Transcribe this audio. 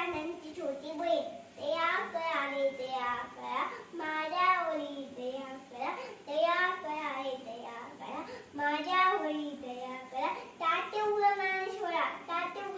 पानांची छोटी बहीण दया करा रे दया करा माझ्यावरी दया करा दया करा रे दया करा माझ्यावरी दया करा ताते उघडा ज्ञानेश्वरा ताते